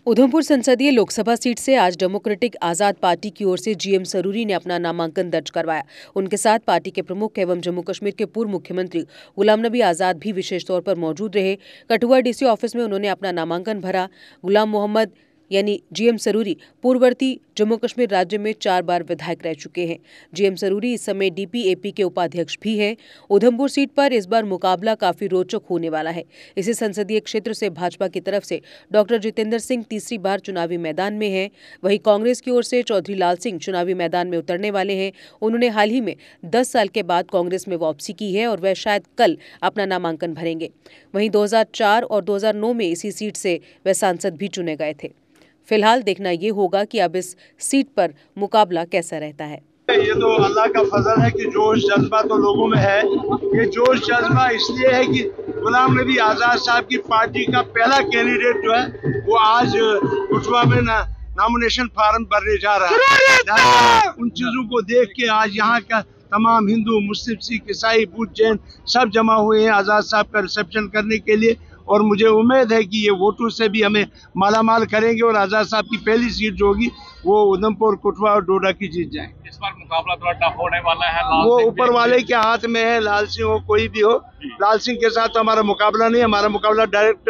उधमपुर संसदीय लोकसभा सीट से आज डेमोक्रेटिक आजाद पार्टी की ओर से जीएम सरूरी ने अपना नामांकन दर्ज करवाया। उनके साथ पार्टी के प्रमुख एवं जम्मू कश्मीर के पूर्व मुख्यमंत्री गुलाम नबी आजाद भी विशेष तौर पर मौजूद रहे। कठुआ डीसी ऑफिस में उन्होंने अपना नामांकन भरा। गुलाम मोहम्मद यानी जीएम सरूरी पूर्ववर्ती जम्मू कश्मीर राज्य में 4 बार विधायक रह चुके हैं। जीएम सरूरी इस समय डीपीएपी के उपाध्यक्ष भी हैं। उधमपुर सीट पर इस बार मुकाबला काफी रोचक होने वाला है। इसी संसदीय क्षेत्र से भाजपा की तरफ से डॉक्टर जितेंद्र सिंह तीसरी बार चुनावी मैदान में हैं। वहीं कांग्रेस की ओर से चौधरी लाल सिंह चुनावी मैदान में उतरने वाले हैं। उन्होंने हाल ही में 10 साल के बाद कांग्रेस में वापसी की है और वह शायद कल अपना नामांकन भरेंगे। वहीं 2004 और 2009 में इसी सीट से वह सांसद भी चुने गए थे। फिलहाल देखना ये होगा कि अब इस सीट पर मुकाबला कैसा रहता है। ये तो अल्लाह का फजल है कि जोश जज्बा तो लोगों में है। ये जोश जज्बा इसलिए है कि गुलाम नबी आजाद साहब की पार्टी का पहला कैंडिडेट जो है वो आज कठुआ में नॉमिनेशन फार्म भरने जा रहा है। उन चीजों को देख के आज यहाँ का तमाम हिंदू, मुस्लिम, सिख, ईसाई, बुद्ध, जैन सब जमा हुए हैं आजाद साहब का रिसेप्शन करने के लिए। और मुझे उम्मीद है कि ये वोटों से भी हमें मालामाल करेंगे और आजाद साहब की पहली सीट जो होगी वो उधमपुर, कठुआ और डोडा की जीत जाएंगे। इस बार मुकाबला थोड़ा टफ होने वाला है। वो ऊपर वाले के हाथ में है, लाल सिंह हो कोई भी हो। लाल सिंह के साथ तो हमारा मुकाबला नहीं है, हमारा मुकाबला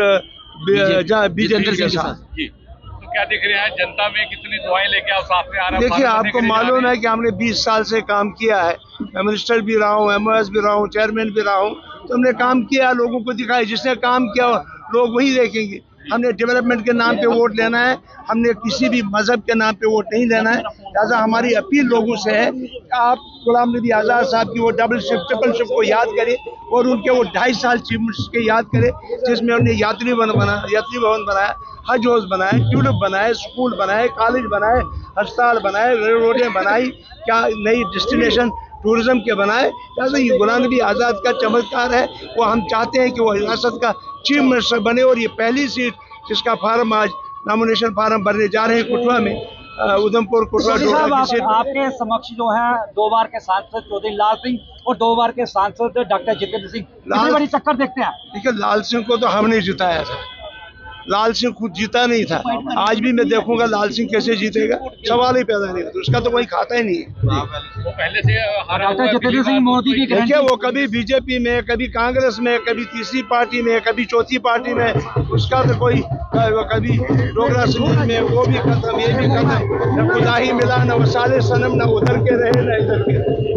डायरेक्ट बीजेंद्र के साथ। तो क्या दिख रहा है जनता में कितनी दुआएं लेके आप साथ में आ रहे हैं? देखिए, आपको मालूम है कि हमने 20 साल से काम किया है। मैं मिनिस्टर भी रहा हूँ, MOS भी रहा हूँ, चेयरमैन भी रहा हूँ। तो हमने काम किया, लोगों को दिखाया। जिसने काम किया लोग वही देखेंगे। हमने डेवलपमेंट के नाम पे वोट लेना है, हमने किसी भी मजहब के नाम पे वोट नहीं लेना है। लिहाजा हमारी अपील लोगों से है कि आप गुलाम नबी आजाद साहब की वो डबल शिफ्ट, ट्रिपल शिफ्ट को याद करें और उनके वो 2.5 साल चीफ मिनिस्टर के याद करें, जिसमें उन्होंने यात्री भवन बनाया, हज हाउस बनाए, ट्यूलिप बनाए, स्कूल बनाए, कॉलेज बनाए, अस्पताल बनाए, रोडें बनाई, क्या नई डेस्टिनेशन टूरिज्म के बनाए। जैसे ये गुलाम नबी आजाद का चमत्कार है। वो हम चाहते हैं कि वो रियासत का चीफ मिनिस्टर बने और ये पहली सीट जिसका फार्म आज नॉमिनेशन फार्म भरने जा रहे हैं कठुआ में, उधमपुर, कठुआ, डोडा की सीट। आपके समक्ष जो है 2 बार के सांसद चौधरी लाल सिंह और 2 बार के सांसद डॉक्टर जितेंद्र सिंह, बड़ी टक्कर देखते हैं। देखिए, लाल सिंह को तो हमने जिताया था, लाल सिंह खुद जीता नहीं था। आज भी मैं देखूंगा लाल सिंह कैसे जीतेगा, सवाल ही पैदा नहीं होता, उसका तो कोई खाता ही नहीं है। वो पहले से डॉक्टर जितेंद्र सिंह मोदी की देखिए, वो कभी बीजेपी में, कभी कांग्रेस में, कभी तीसरी पार्टी में, कभी चौथी पार्टी में, उसका तो कोई, कभी डोगरा सिंह में, वो भी खत्म, ये भी खत्म। न खुदा ही मिला, न वसाले सनम, न उधर के रहे न इधर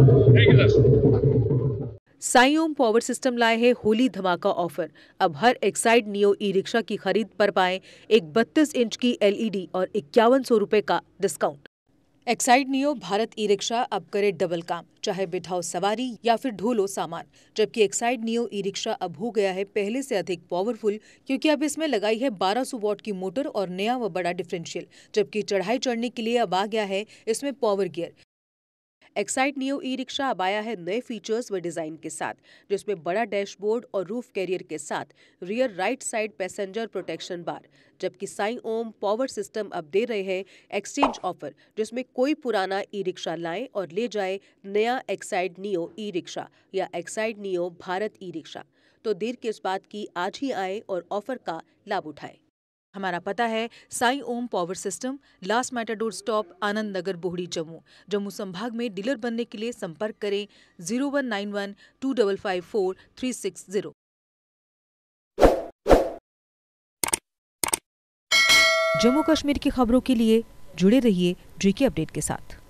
के। साई ओम पावर सिस्टम लाए है होली धमाका ऑफर। अब हर एक्साइड नियो ई रिक्शा की खरीद पर पाएं एक 32 इंच की LED और 5100 रुपए का discount. Exide Neo Bharat e rickshaw अब करे डबल काम, चाहे बिठाओ सवारी या फिर ढोलो सामान। जबकि एक्साइड नियो ई रिक्शा अब हो गया है पहले से अधिक पावरफुल, क्योंकि अब इसमें लगाई है 1200 वॉट की मोटर और नया व बड़ा डिफरेंशियल। जबकि चढ़ाई चढ़ने के लिए अब आ गया है इसमें power gear. Exide Neo e rickshaw अब आया है नए फीचर्स व डिजाइन के साथ, जिसमें बड़ा डैशबोर्ड और रूफ कैरियर के साथ rear right side passenger protection bar. जबकि साई ओम पावर सिस्टम अब दे रहे हैं एक्सचेंज ऑफर, जिसमें कोई पुराना ई रिक्शा लाए और ले जाए नया एक्साइड नियो ई रिक्शा या Exide Neo Bharat e rickshaw. तो देर किस बात की, आज ही आए और ऑफर का लाभ उठाए। हमारा पता है Sai Om power system, last Matador stop, Anand Nagar, Bohri, Jammu. Jammu संभाग में डीलर बनने के लिए संपर्क करें 0191 2554 360। जम्मू कश्मीर की खबरों के लिए जुड़े रहिए JK अपडेट के साथ।